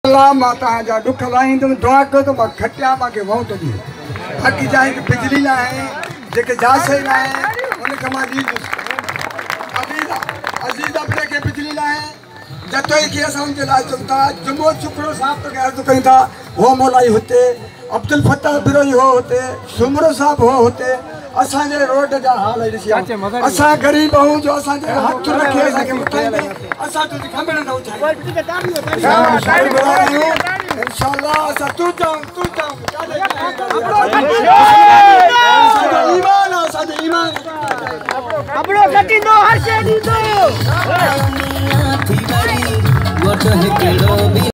अल्लाह माता जा दुख लाइन दुआ कर तो खटिया माके बहुत दी बाकी जाए कि बिजली ना है जेके जा से ना है उन कमा दी अजीज अपने के बिजली ना है जतो ही के असन के लाज चलता जुमो शुक्र साहब तो अर्ज करिता हो मौलाई होते अब्दुल फत्ताह बिरोई हो होते सुमरो साहब हो होते असा जे रोड जा हाल है असा गरीब हूं जो असा जे हाथ रखे असा के मुताई असा तो खंबे न चाहिए इंशाल्लाह असा तू जाऊं ईमान अपनो कटी दो हर शे दी दो